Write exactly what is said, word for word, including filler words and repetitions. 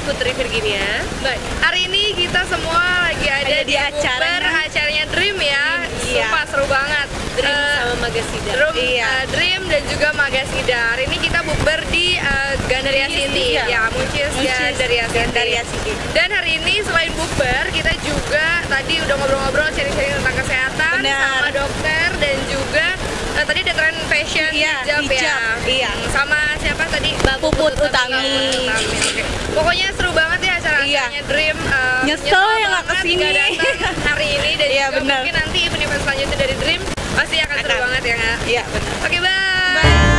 Putri Virginia. Baik, hari ini kita semua lagi ada, Ada di, di acaranya. Bukber, acaranya Dream ya. Iya. Sumpah seru banget. Dream Eh, sama Magasida. Dream, Iya. eh, Dream dan juga Magasida. Hari ini kita bukber di eh, Gandaria Muncis, City. iya. Ya, Muncis Muncis, Gandaria City. Gandaria City. Dan hari ini selain bukber, kita juga tadi udah ngobrol-ngobrol sharing-sharing tentang kesehatan Benar. sama dokter dan juga eh, tadi ada tren fashion Iya, hijab, ya. hijab, iya. Hmm, Sama siapa tadi? Mbak Puput Utami. Utami, oke. Pokoknya seru banget ya acara-acaranya Iya. Dream. eh, Nyesel ya nggak banget kesini. nggak datang hari ini dan Iya, juga benar. mungkin nanti event-event selanjutnya dari Dream pasti akan seru Akan. banget ya nggak? Iya, benar. Oke, bye. Bye.